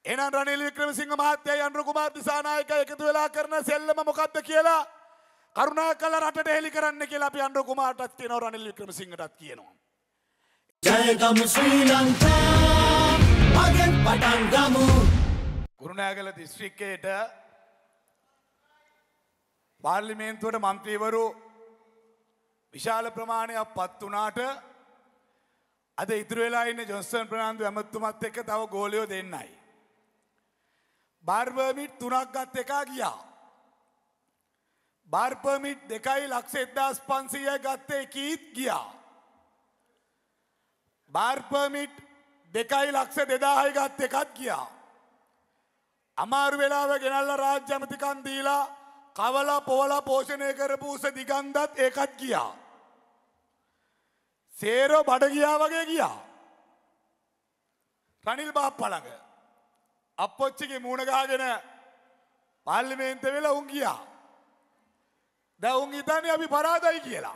එහෙනම් රනිල් වික්‍රමසිංහ මහත්තයයි අනුර කුමාර දිසානායක එකතු වෙලා කරන සෙල්ලම මොකක්ද කියලා කරුණාකරලා රටට හෙළි කරන්න කියලා අපි අනුර කුමාරටත් කියනවා රනිල් වික්‍රමසිංහටත් කියනවා. ජයගමු ශ්‍රී ලංකා මගෙන් පටන් ගමු. කුරුණෑගල දිස්ත්‍රික්කයට පාර්ලිමේන්තුවට මන්ත්‍රීවරු විශාල ප්‍රමාණයක් පත් වුණාට අද ඉතුරු වෙලා ඉන්නේ ජොන්සන් ප්‍රනාන්දු ඇමතුමත් එක්ක තව ගෝලියෝ දෙන්නයි. බාර් පර්මිට් 3ක් ගත් එකා ගියා. බාර් පර්මිට් 2,15,500 ගත්තේ කීත් ගියා. බාර් පර්මිට් 2,02,000 ගත් එකත් ගියා. අමාරු වෙලාව ගෙනල්ලා රාජ්‍ය ඇමතිකම් දීලා කවලා පොවලා පෝෂණය කරපු උස දිගන්දත් ඒකත් ගියා. සේරෝ බඩ ගියා වගේ ගියා. රනිල් බාප්පා ළඟ අප්පොච්චිගේ මූණ ගහගෙන පාර්ලිමේන්තුවේ වෙලා උන් ගියා. දැන් උන් හිතන්නේ අපි පරාදයි කියලා.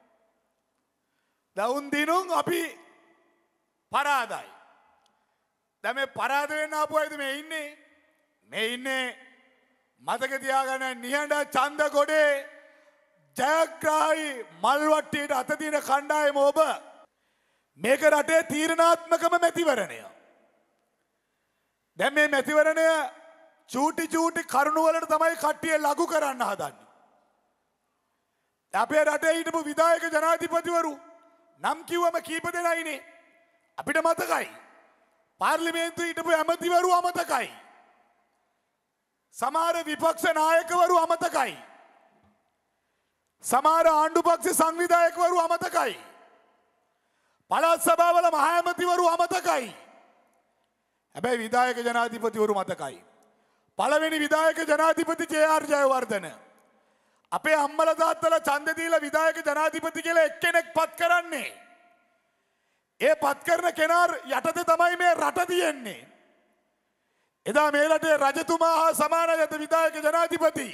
දැන් උන් දිනුම් අපි පරාදයි. දැන් මේ පරාද වෙන්න ආපු අයද මේ ඉන්නේ? මේ ඉන්නේ මතක තියාගන්න නිහඬ ඡන්ද ගොඩේ ජයග්‍රාහී මල්වට්ටියට අත දින කණ්ඩායම ඔබ. මේක රටේ තීරණාත්මකම මැතිවරණය. දැන් මේ මැතිවරණය චූටි කරුණු වලට තමයි කට්ටිය ලඝු කරන්න හදන්නේ. අපේ රටේ හිටපු විධායක ජනාධිපතිවරු නම් කිව්වම කීප දෙනයිනේ. අපිට මතකයි. පාර්ලිමේන්තුවේ හිටපු ඇමතිවරු අමතකයි. සමහර විපක්ෂ නායකවරු අමතකයි. සමහර ආණ්ඩු පක්ෂ සංවිධායකවරු අමතකයි. පළාත් සභාවල මහ ඇමතිවරු අමතකයි. හැබැයි විධායක ජනාධිපතිවරු මතකයි. පළවෙනි විධායක ජනාධිපති ජේ.ආර්. ජයවර්ධන අපේ අම්මලා තාත්තලා ඡන්ද දීලා විධායක ජනාධිපති කියලා එක්කෙනෙක් පත් කරන්නේ. ඒ පත් කරන කෙනා යටතේ තමයි මේ රට තියෙන්නේ. එදා මේ රටේ රජතුමා හා සමානගත විධායක ජනාධිපති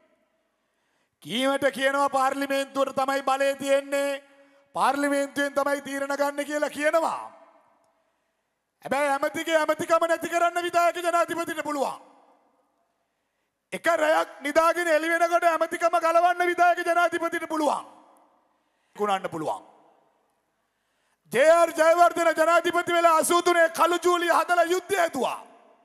කීමට කියනවා පාර්ලිමේන්තුවට තමයි බලය තියෙන්නේ. පාර්ලිමේන්තුවෙන් තමයි තීරණ ගන්න කියලා කියනවා. හැබැයි ඇමතිගේ ඇමතිකම නැති කරන්න විධායක ජනාධිපතිට පුළුවන්. එක රැයක් නිදාගෙන එළි වෙනකොට ඇමතිකම ගලවන්න විධායක ජනාධිපතිට පුළුවන්. කුණන්න පුළුවන්. ජේ.ආර්. ජයවර්ධන ජනාධිපති වෙලා 83 කළු ජූලිය හදලා යුද්ධය ඇදුවා.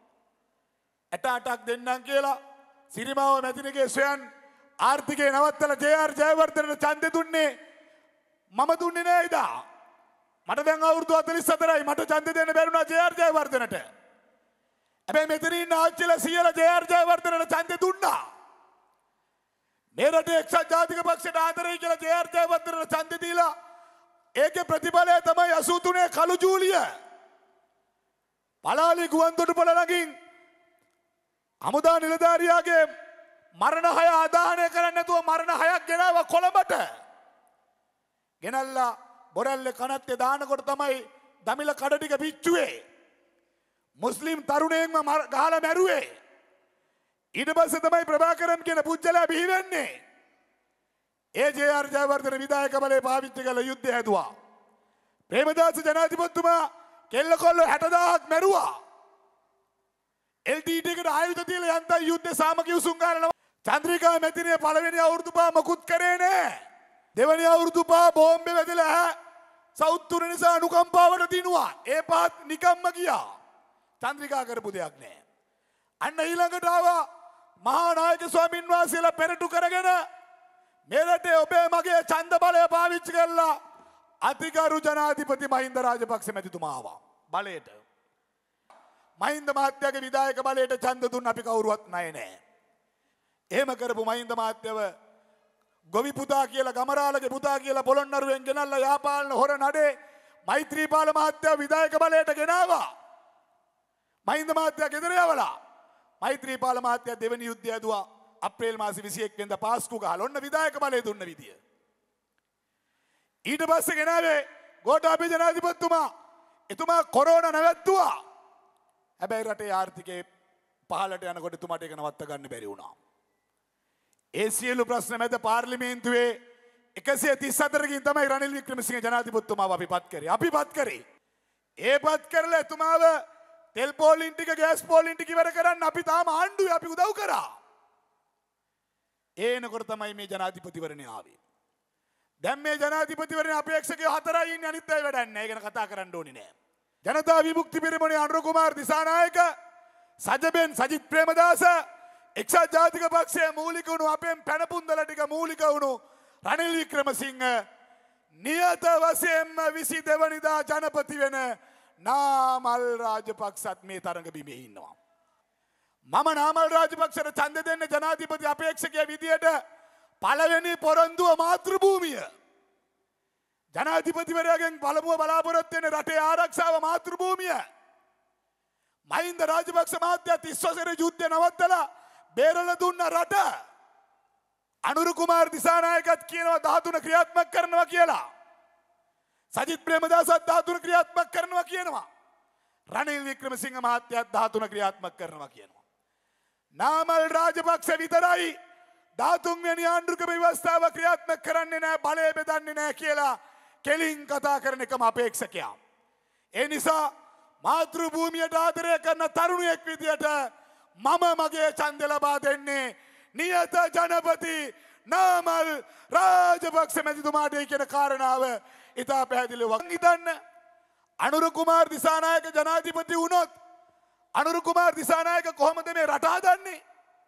8ක් දෙන්නම් කියලා සිරිමාව මැතිණිගේ සොයන් ආර්ථිකය නවත්තලා ජේ.ආර්. ජයවර්ධනට ඡන්දෙ දුන්නේ මම දුන්නේ නෑ ඉදා. මට දැන් අවුරුදු 44යි මට ඡන්දෙ දෙන්න බැරුණා ජේ.ආර්. ජයවර්ධනට. හැබැයි මෙතන ඉන්න ආච්චිලා සීයලා ජේ.ආර්. ජයවර්ධනට ඡන්දෙ දුන්නා. මේ රටේ එක්සත් ජාතික පක්ෂයට ආදරෙයි කියලා ජේ.ආර්. ජයවර්ධනට ඡන්දෙ දීලා ඒකේ ප්‍රතිඵලය තමයි 83 කළු ජූලිය. පලාලි ගුවන්තොටුපළ ළඟින් හමුදා නිලධාරියාගේ මරණ 6 ආදාහනය කරන්න නැතුව මරණ 6ක් ගෙනාවා කොළඹට. ගෙනල්ලා බොරැල්ලේ කනත්තේ දානකොට තමයි දමිළ කඩ ටික පිච්චුවේ. මුස්ලිම් තරුණයෙක්ම ගහලා මැරුවේ. ඊට පස්සේ තමයි ප්‍රභාකරන් කියන පුජ්‍යලයා බිහි වෙන්නේ. ඒ ජේ.ආර්. ජයවර්ධන විධායක බලය පාවිච්චි කරලා යුද්ධය හැදුවා. ප්‍රේමදාස ජනාධිපතිතුමා කෙල්ල කොල්ල 60000ක් මැරුවා. LTT එකට ආයුධ තියලා යන්තම් යුද්ධ සාමකී උසුම් ගන්නවා. චන්ද්‍රිකා මැතිණිය පළවෙනි අවුරුදු පහ මොකුත් කරේ නෑ. දෙවෙනි අවුරුදු පහ බෝම්බේ වැදලා සෞතුර නිසා අනුකම්පාවට දිනුවා. ඒ පහත් නිකම්ම ගියා. චන්ද්‍රිකා කරපු දෙයක් නෑ. අන්න ඊළඟට ආවා මහා නායක ස්වාමින් වහන්සේලා පෙරටු කරගෙන මේ රටේ ඔබේ මගේ ඡන්ද බලය පාවිච්චි කරලා අතිගරු ජනාධිපති මහින්ද රාජපක්ෂ මැතිතුමා ආවා බලයට. මහින්ද මහත්තයාගේ විධායක බලයට ඡන්ද දුන්න අපි කවුරුවත් ණය නෑ. එහෙම කරපු මහින්ද මහත්තයව ගොවි පුතා කියලා ගමරාලගේ පුතා කියලා පොළොන්නරුවෙන් ගෙනල්ලා යාපාලන හොර නඩේ මෛත්‍රීපාල මහත්තයා විධායක බලයට ගෙනාවා. මහින්ද මහත්තයා ගෙදර යවලා මෛත්‍රීපාල මහත්තයා දෙවෙනි යුද්ධය ඇදුවා. අප්‍රේල් මාසේ 21 වෙනිදා පාස්කු ගහලා ඔන්න විධායක බලය දුන්න විදිය. ඊට පස්සේ ගෙනාවේ ගෝඨාභය ජනාධිපතිතුමා. එතුමා කොරෝනා නැවැත්තුවා. හැබැයි රටේ ආර්ථිකේ පහළට යනකොට එතුමාට ඒක නවත්ත ගන්න බැරි වුණා. ඒ සියලු ප්‍රශ්න මැද පාර්ලිමේන්තුවේ 134කින් තමයි රනිල් වික්‍රමසිංහ ජනාධිපතිතුමාව අපි පත් කරේ. ඒ පත් කරලා එතුමාව තෙල් පෝලින් ටික ගෑස් පෝලින් ටික ඉවර කරන්න අපි තාම ආණ්ඩුවේ අපි උදව් කරා. ඒනකොට තමයි මේ ජනාධිපතිවරණය ආවේ. දැන් මේ ජනාධිපතිවරණය අපේක්ෂකයෝ 4යි ඉන්නේ අනිත් අය වැඩක් නැහැ. ඒක ගැන කතා කරන්න ඕනේ නෑ. ජනතා විමුක්ති පෙරමුණේ අනුර කුමාර දිසානායක සජබෙන් සජිත් ප්‍රේමදාස එක්සත් ජාතික පක්ෂයේ මූලික වුණු අපෙන් පැනපුන්දල ටික මූලික වුණු රනිල් වික්‍රමසිංහ නියත වශයෙන්ම 22 වෙනිදා ජනපති වෙන නාමල් රාජපක්ෂත් මේ තරඟ බිමේ ඉන්නවා. මම නාමල් රාජපක්ෂට ඡන්ද දෙන්න ජනාධිපති අපේක්ෂකයා විදියට පළවෙනි පොරොන්දුව මාතෘභූමිය. ජනාධිපතිවරයාගෙන් පළමුව බලාපොරොත්තු වෙන රටේ ආරක්ෂාව මාතෘභූමිය. මහින්ද රාජපක්ෂ මහත්තයා 30 වසරේ යුද්ධය නවත්තලා බේරලා දුන්න රට. අනුර කුමාර දිසානායකත් කියනවා 13 ක්‍රියාත්මක කරනවා කියලා. සජිත් ප්‍රේමදාසත් 13 ක්‍රියාත්මක කරනවා කියනවා. රනිල් වික්‍රමසිංහ මහත්තයාත් 13 ක්‍රියාත්මක කරනවා කියනවා. නාමල් රාජපක්ෂ විතරයි 13 වෙනි ආණ්ඩුක්‍රම ව්‍යවස්ථාව ක්‍රියාත්මක කරන්නේ නැහැ, බලය බෙදන්නේ නැහැ කියලා කෙලින් කතා කරන එකම අපේක්ෂකයා. ඒ නිසා මාතෘභූමියට ආදරය කරන තරුණයෙක් විදියට මම මගේ ඡන්දය ලබා දෙන්නේ නියත ජනපති නාමල් රාජපක්ෂ මැතිතුමාට කියන කාරණාව ඉතා පැහැදිලිව හිතන්න. අනුර කුමාර දිසානායක ජනාධිපති වුණොත් අනුර කුමාර දිසානායක කොහොමද මේ රට හදන්නේ?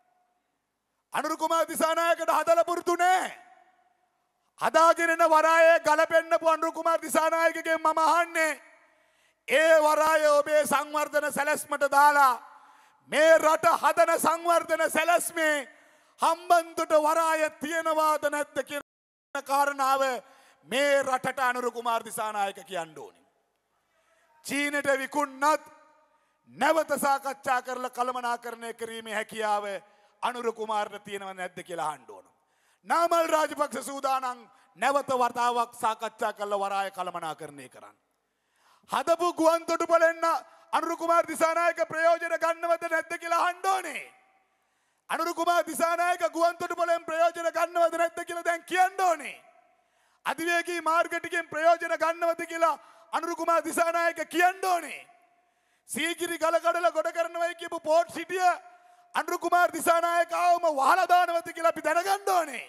අනුර කුමාර දිසානායකට හදලා පුරුදු නැහැ. හදාගෙන යන වරායේ ගලපෙන්නපු අනුර කුමාර දිසානායකගෙන් මම අහන්නේ ඒ වරාය ඔබේ සංවර්ධන සැලැස්මට දාලා මේ රට හදන සංවර්ධන සැලැස්මේ හම්බන්තොට වරාය තියෙනවාද නැද්ද කියන කාරණාව මේ රටට අනුර කුමාර දිසානායක කියන්න ඕනේ. චීනට විකුණනත් නැවත සාකච්ඡා කරලා කළමනාකරණය කිරීමේ හැකියාව අනුර කුමාරට තියෙනව නැද්ද කියලා අහන්න ඕන. නාමල් රාජපක්ෂ සූදානම් නැවත වතාවක් සාකච්ඡා කරලා වරාය කළමනාකරණය කරන්න. හදපු ගුවන් තොටුපළෙන්න අනුර කුමාර දිසානායක ප්‍රයෝජන ගන්නවද නැද්ද කියලා අහන්න ඕනේ. අනුර කුමාර දිසානායක ගුවන් තොටුපළෙන් ප්‍රයෝජන ගන්නවද නැද්ද කියලා දැන් කියන්න ඕනේ. අධිවේගී මාර්ග ටිකෙන් ප්‍රයෝජන ගන්නවද කියලා අනුර කුමාර දිසානායක කියන්න ඕනේ. සීගිරි ගල කඩලා ගොඩ කරනවයි කියපු පෝට් සිටිය අනුර කුමාර දිසානායක ආවම වහලා දානවද කියලා අපි දැනගන්න ඕනේ.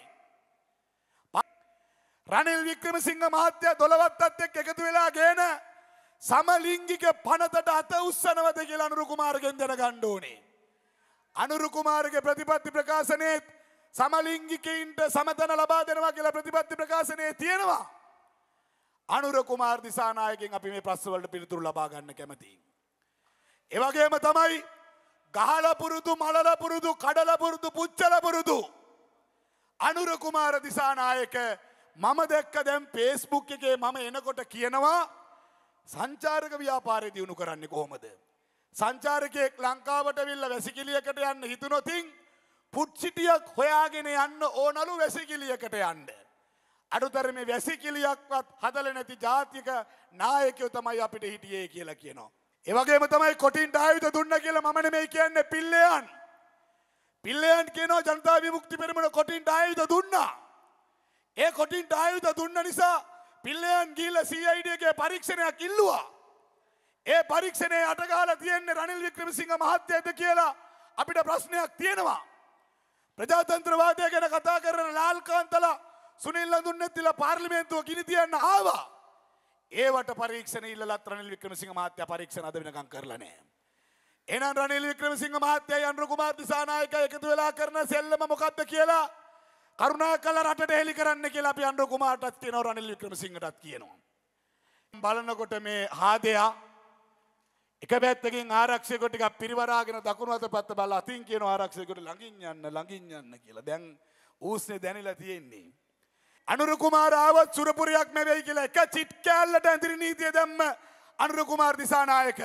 රනිල් වික්‍රමසිංහ මහත්තයා 12ත් එක්ක එකතු වෙලා ගේන සමලිංගික පනතට අත උස්සනවද කියලා අනුර කුමාරගෙන් දැනගන්න ඕනේ. අනුර කුමාරගේ ප්‍රතිපත්ති ප්‍රකාශනයේ සමලිංගිකයින්ට සමතන ලබා දෙනවා කියලා ප්‍රතිපත්ති ප්‍රකාශනයේ තියෙනවා. අනුර කුමාර දිසානායකගෙන් අපි මේ ප්‍රශ්න වලට පිළිතුරු ලබා ගන්න කැමතියි. ඒ වගේම තමයි ගහලා පුරුදු, මලලා පුරුදු, කඩලා පුරුදු, පුච්චලා පුරුදු අනුර කුමාර දිසානායක මම දැක්ක දැන් Facebook එකේ මම එනකොට කියනවා සංචාරක ව්‍යාපාරය දියුණු කරන්නේ කොහොමද? සංචාරකයෙක් ලංකාවට ඇවිල්ලා වැසිකිළියකට යන්න හිතුනොතින් පුට්සිටියක් හොයාගෙන යන්න ඕනලු වැසිකිළියකට යන්න. අඩුතරමේ වැසිකිළියක්වත් හදලා නැති ජාතික නායකයෝ තමයි අපිට හිටියේ කියලා කියනවා. ඒ වගේම තමයි කොටින්ට ආයුධ දුන්න කියලා මම නෙමෙයි කියන්නේ පිල්ලයන්. පිල්ලයන් කියනවා ජනතා විමුක්ති පෙරමුණ කොටින්ට ආයුධ දුන්නා. ඒ කොටින්ට ආයුධ දුන්න නිසා පිල්ලයන් ගිහිල්ලා CID එකේ පරීක්ෂණයක් ඉල්ලුවා. ඒ පරීක්ෂණයේ අටගාලා තියෙන්නේ රනිල් වික්‍රමසිංහ මහත්තයාද කියලා අපිට ප්‍රශ්නයක් තියෙනවා. ප්‍රජාතන්ත්‍රවාදය ගැන කතා කරන ලාල්කාන්තලා සුනිල් ලඳුන්නැතිලා පාර්ලිමේන්තුව ගිනි තියන්න ආවා. ඒවට පරීක්ෂණ ඉල්ලලත් රනිල් වික්‍රමසිංහ මහත්තයා පරීක්ෂණ අද වෙනකම් කරලා නැහැ. එහෙනම් රනිල් වික්‍රමසිංහ මහත්තයායි අනුර කුමාර දිසානායක එකතු වෙලා කරන සෙල්ලම මොකද්ද කියලා කරුණාකරලා රටට හෙළි කරන්න කියලා අපි අනුර කුමාරටත් කියනවා, රනිල් වික්‍රමසිංහටත් කියනවා. බලනකොට මේ හාදයා එක පැත්තකින් ආරක්ෂකයෙකුට ටිකක් පිරිවරාගෙන දකුණු අත පැත්ත බලලා අතින් කියනවා ආරක්ෂකයෙකුට ළඟින් යන්න කියලා. දැන් ඌස්නේ දැනිලා තියෙන්නේ. අනුර කුමාර ආවත් සුරපුරයක් නෙවෙයි කියලා එක චිට් කෑල්ලට ඇඳිරි නීතිය දැම්ම අනුර කුමාර දිසානායක.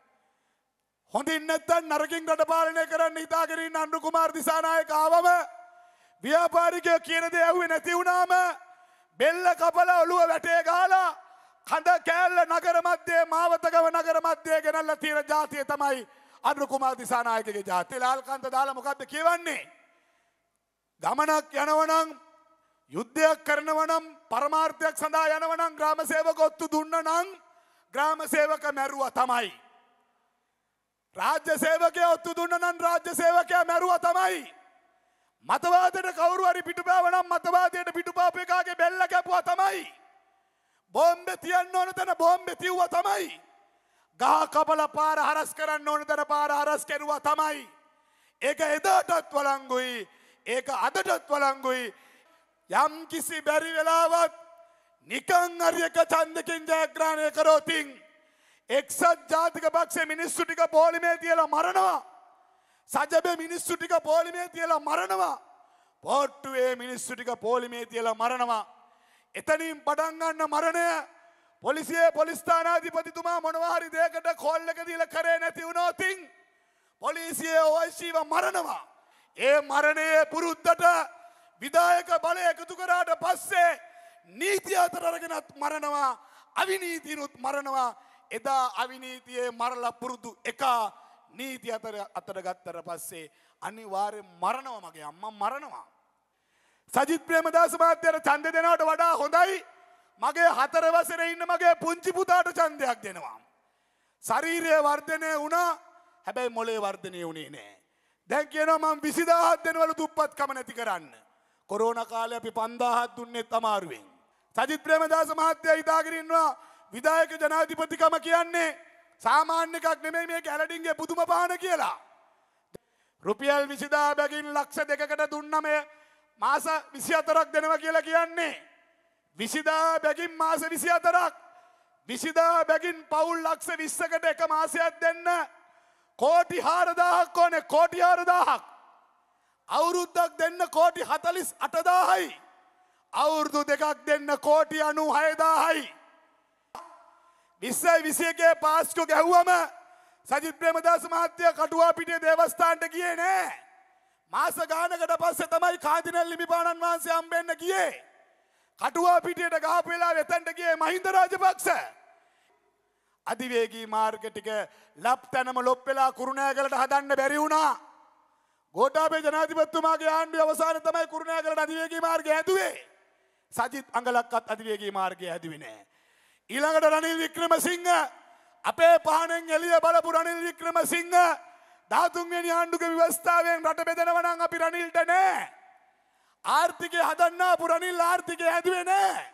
හොඳින් නැත්තම් නරකින් රට පාලනය කරන්න හිතාගෙන ඉන්න අනුර කුමාර දිසානායක ආවම ව්‍යාපාරිකයෝ කියන දේ ඇහුවේ නැති වුණාම බෙල්ල කපලා ඔළුව වැටේ ගහලා කඳ කෑල්ල නගර මැදේ මාවතගම නගර මැදේ ගෙනල්ලා තියෙන ජාතිය තමයි අනුර කුමාර දිසානායකගේ ජාතිය. ලාල්කාන්ත දාලා මොකද්ද කියවන්නේ? ගමනක් යනවනම් යුද්ධයක් කරනවනම් පරමාර්ථයක් සඳහා යනවනම් ග්‍රාම සේවක ඔත්තු දුන්න නම් ග්‍රාම සේවක මැරුවා තමයි. රාජ්‍ය සේවකයා ඔත්තු දුන්න නම් රාජ්‍ය සේවකයා මැරුවා තමයි. මතවාදයට කවුරු හරි පිටුපෑව නම් මතවාදයට පිටුපාපු එකාගේ බෙල්ල කැපුවා තමයි. බෝම්බේ තියන්න ඕන තැන බෝම්බේ තියුවා තමයි. ගහ කපලා පාර හරස් කරන්න ඕන තැන පාර හරස් කරුවා තමයි. ඒක එදාටත් වළංගුයි. ඒක අදටත් වළංගුයි. යම් කිසි බැරි වෙලාවත් නිකන් හරි එක ඡන්දකින් ජයග්‍රහණය කරෝතින් එක්සත් ජාතික පක්ෂේ මිනිස්සු ටික පොලිමේ තියලා මරනවා. සජබේ මිනිස්සු ටික පොලිමේ තියලා මරනවා. පොට්ටුවේ මිනිස්සු ටික පොලිමේ තියලා මරනවා. එතනින් පටන් ගන්න මරණය පොලිසියේ පොලිස් ස්ථානාධිපතිතුමා මොනවා හරි දෙයකට කෝල් එක දීලා කරේ නැති වුණොත් පොලිසියේ ඔයිසිව මරනවා. ඒ මරණයේ පුරුද්දට විධායක බලය එකතු කරාට පස්සේ නීතිය අතර අරගෙනත් මරනවා. අවිනීතිනුත් මරනවා. එදා අවිනීතියේ මරලා පුරුදු එක නීති අතර ගත්තට පස්සේ අනිවාර්යෙන් මරනවා. මගේ අම්මා මරනවා. සජිත් ප්‍රේමදාස මහත්තයාට ඡන්දය දෙනවට වඩා හොඳයි මගේ 4 වසරේ ඉන්න මගේ පුංචි පුතාට ඡන්දයක් දෙනවා. ශරීරය වර්ධනය වුණා හැබැයි මොලේ වර්ධනය වුණේ නැහැ. දැන් කියනවා මම 20000ක් දෙනවලු දුප්පත්කම නැති කරන්න. කොරෝනා කාලේ අපි 5000ක් දුන්නෙත් අමාරුවෙන්. සජිත් ප්‍රේමදාස මහත්තයා හිතාගෙන ඉන්නවා විධායක ජනාධිපතිකම කියන්නේ සාමාන්‍ය එකක් නෙමෙයි මේක ඇලඩින්ගේ පුදුම පාන කියලා. රුපියල් 20000 බැගින් ලක්ෂ 2කට දුන්නම මාස 24ක් දෙනවා කියලා කියන්නේ 20000 බැගින් මාස 24ක් 20000 බැගින් පවුල් ලක්ෂ 20කට එක මාසයක් දෙන්න කෝටි 4000ක් ඕනේ. කෝටි 4000ක් අවුරුද්දක් දෙන්න කෝටි 48000යි. අවුරුදු දෙකක් දෙන්න කෝටි 96000යි. 2021 පාස්කු ගැහුවම සජිත් ප්‍රේමදාස මහත්තයා කටුවා පිටියේ දේවස්ථානට ගියේ නෑ. මාස ගානකට පස්සේ තමයි කාදිනල් හිමිපාණන් වහන්සේ හම්බෙන්න ගියේ. කටුවා පිටියට ගහපු වෙලාවෙ එතනට ගියේ මහින්ද රාජපක්ෂ. අධිවේගී මාර්ග ටික ලප් තැනම ලොප් වෙලා කුරුණෑගලට හදන්න බැරි වුණා. ගෝඨාභය ජනාධිපතිතුමාගේ ආණ්ඩුවේ අවසානයේ තමයි කුරුණෑගලට අධිවේගී මාර්ගය හැදුවේ. සජිත් අඟලක්වත් අධිවේගී මාර්ගය හැදුවේ නෑ. ඊළඟට රනිල් වික්‍රමසිංහ අපේ පහනෙන් එළිය බලපු රනිල් වික්‍රමසිංහ 13 වෙනි ආණ්ඩුවේ ව්‍යවස්ථාවෙන් රට බෙදනවා නම් අපි රනිල්ට නෑ. ආර්ථිකය හදන්න ආපු රනිල් ආර්ථිකය හැදුවේ නෑ.